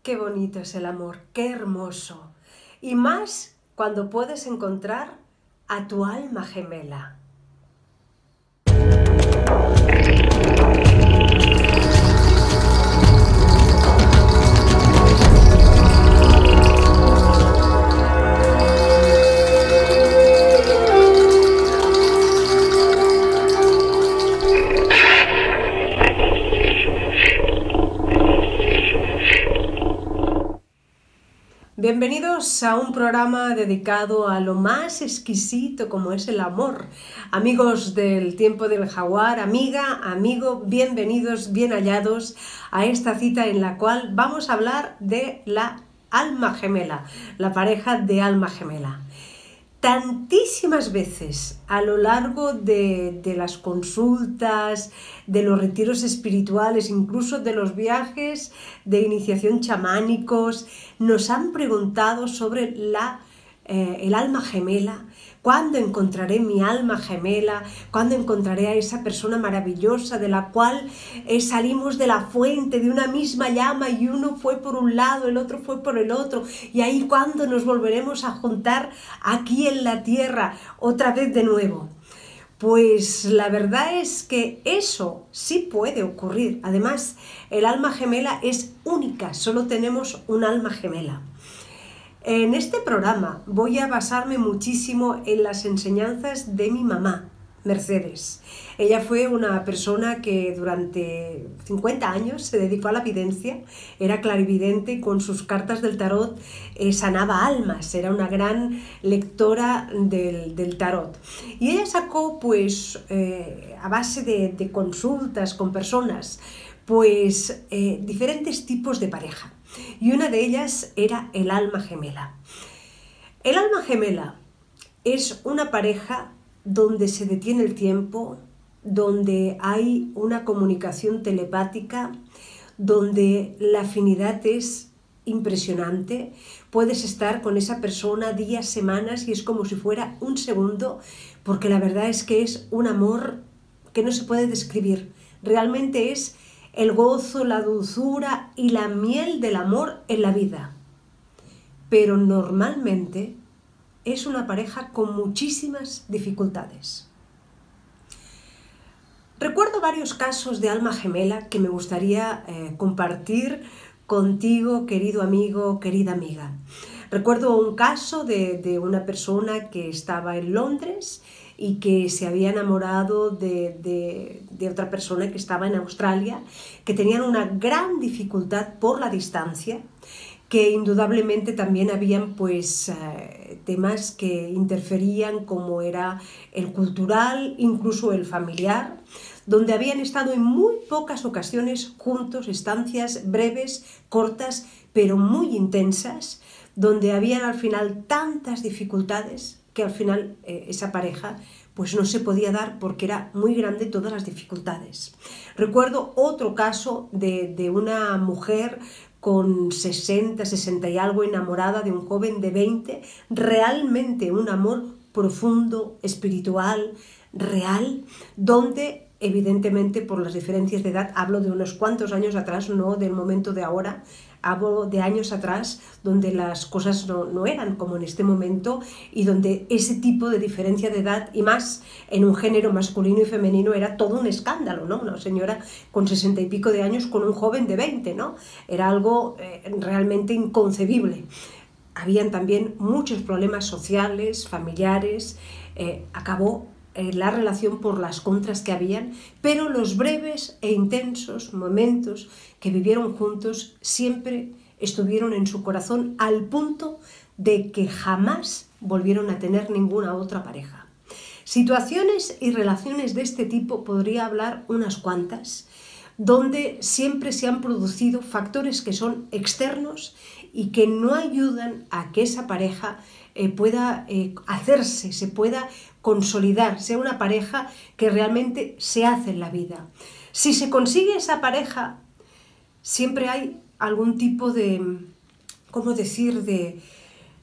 Qué bonito es el amor, qué hermoso. Y más cuando puedes encontrar a tu alma gemela. Bienvenidos a un programa dedicado a lo más exquisito como es el amor. Amigos del tiempo del jaguar, amiga, amigo, bienvenidos, bien hallados a esta cita en la cual vamos a hablar de la alma gemela, la pareja de alma gemela. Tantísimas veces a lo largo de las consultas, de los retiros espirituales, incluso de los viajes de iniciación chamánicos, nos han preguntado sobre el alma gemela. ¿Cuándo encontraré mi alma gemela? ¿Cuándo encontraré a esa persona maravillosa de la cual salimos de la fuente de una misma llama y uno fue por un lado, el otro fue por el otro? Y ahí ¿cuándo nos volveremos a juntar aquí en la tierra otra vez de nuevo? Pues la verdad es que eso sí puede ocurrir. Además, el alma gemela es única, solo tenemos un alma gemela. En este programa voy a basarme muchísimo en las enseñanzas de mi mamá, Mercedes. Ella fue una persona que durante 50 años se dedicó a la videncia, era clarividente y con sus cartas del tarot sanaba almas, era una gran lectora del tarot. Y ella sacó, pues, a base de consultas con personas, pues diferentes tipos de pareja. Y una de ellas era el alma gemela. El alma gemela es una pareja donde se detiene el tiempo, donde hay una comunicación telepática, donde la afinidad es impresionante. Puedes estar con esa persona días, semanas y es como si fuera un segundo, porque la verdad es que es un amor que no se puede describir. Realmente es el gozo, la dulzura y la miel del amor en la vida. Pero normalmente es una pareja con muchísimas dificultades. Recuerdo varios casos de alma gemela que me gustaría compartir contigo, querido amigo, querida amiga. Recuerdo un caso de una persona que estaba en Londres y que se había enamorado de otra persona que estaba en Australia, que tenían una gran dificultad por la distancia, que indudablemente también habían pues temas que interferían, como era el cultural, incluso el familiar, donde habían estado en muy pocas ocasiones juntos, estancias breves, cortas, pero muy intensas, donde habían al final tantas dificultades que al final esa pareja pues no se podía dar porque era muy grande todas las dificultades. Recuerdo otro caso de una mujer con 60, 60 y algo, enamorada de un joven de 20, realmente un amor profundo, espiritual, real, donde evidentemente por las diferencias de edad, hablo de unos cuantos años atrás, no del momento de ahora, hablo de años atrás, donde las cosas no eran como en este momento y donde ese tipo de diferencia de edad, y más en un género masculino y femenino, era todo un escándalo, ¿no? Una señora con 60 y pico de años con un joven de 20, ¿no? Era algo realmente inconcebible. Habían también muchos problemas sociales, familiares, acabó la relación por las contras que habían, pero los breves e intensos momentos que vivieron juntos siempre estuvieron en su corazón, al punto de que jamás volvieron a tener ninguna otra pareja. Situaciones y relaciones de este tipo podría hablar unas cuantas, donde siempre se han producido factores que son externos y que no ayudan a que esa pareja pueda hacerse, se pueda consolidar, sea una pareja que realmente se hace en la vida. Si se consigue esa pareja, siempre hay algún tipo de, ¿cómo decir?,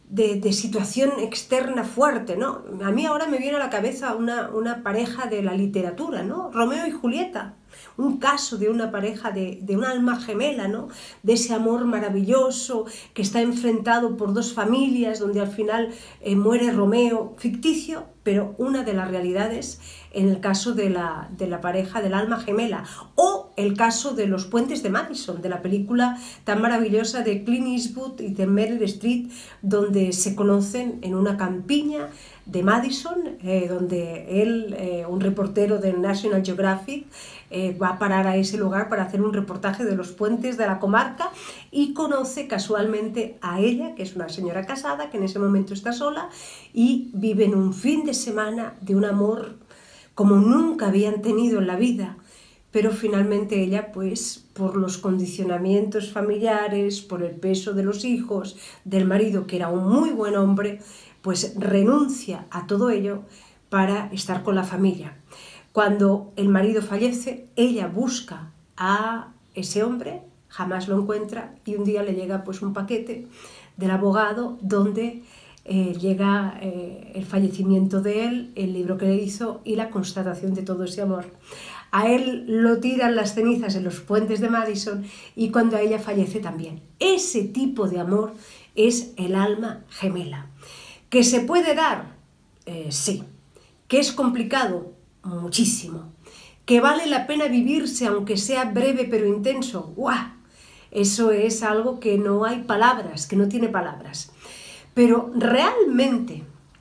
de situación externa fuerte, ¿no? A mí ahora me viene a la cabeza una pareja de la literatura, ¿no? Romeo y Julieta, un caso de una pareja de un alma gemela, ¿no? De ese amor maravilloso que está enfrentado por dos familias, donde al final muere Romeo, ficticio, pero una de las realidades en el caso de la pareja del alma gemela, o el caso de Los puentes de Madison, de la película tan maravillosa de Clint Eastwood y de Meryl Streep, donde se conocen en una campiña de Madison, donde él, un reportero del National Geographic, va a parar a ese lugar para hacer un reportaje de los puentes de la comarca y conoce casualmente a ella, que es una señora casada, que en ese momento está sola, y viven un fin de semana de un amor como nunca habían tenido en la vida. Pero finalmente ella, pues por los condicionamientos familiares, por el peso de los hijos, del marido, que era un muy buen hombre, pues renuncia a todo ello para estar con la familia. Cuando el marido fallece, ella busca a ese hombre, jamás lo encuentra, y un día le llega pues un paquete del abogado donde llega el fallecimiento de él, el libro que le hizo y la constatación de todo ese amor. A él lo tiran las cenizas en los puentes de Madison y cuando a ella fallece también. Ese tipo de amor es el alma gemela. ¿Que se puede dar? Sí. ¿Que es complicado? Muchísimo. ¿Que vale la pena vivirse aunque sea breve pero intenso? ¡Guau! Eso es algo que no hay palabras, que no tiene palabras. Pero realmente,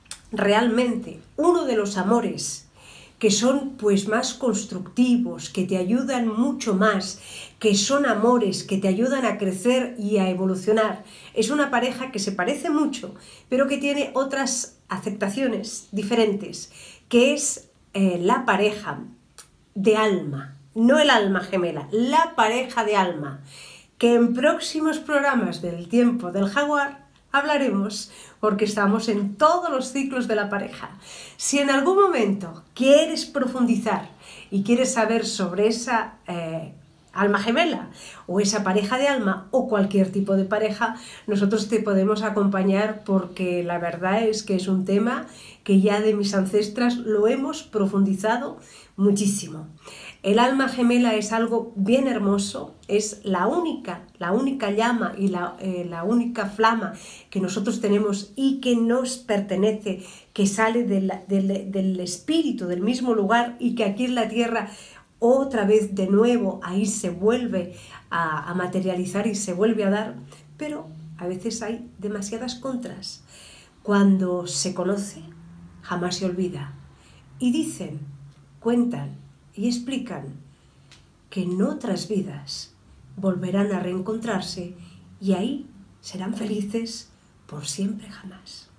uno de los amores que son pues más constructivos, que te ayudan mucho más, que son amores que te ayudan a crecer y a evolucionar, es una pareja que se parece mucho, pero que tiene otras aceptaciones diferentes, que es la pareja de alma, no el alma gemela, la pareja de alma, que en próximos programas del Tiempo del Jaguar hablaremos, porque estamos en todos los ciclos de la pareja. Si en algún momento quieres profundizar y quieres saber sobre esa alma gemela o esa pareja de alma o cualquier tipo de pareja, nosotros te podemos acompañar, porque la verdad es que es un tema que ya de mis ancestras lo hemos profundizado muchísimo. El alma gemela es algo bien hermoso, es la única llama y la única flama que nosotros tenemos y que nos pertenece, que sale del espíritu, del mismo lugar, y que aquí en la tierra otra vez de nuevo ahí se vuelve a materializar y se vuelve a dar, pero a veces hay demasiadas contras. Cuando se conoce, jamás se olvida. Y dicen, cuentan y explican que en otras vidas volverán a reencontrarse y ahí serán felices por siempre jamás.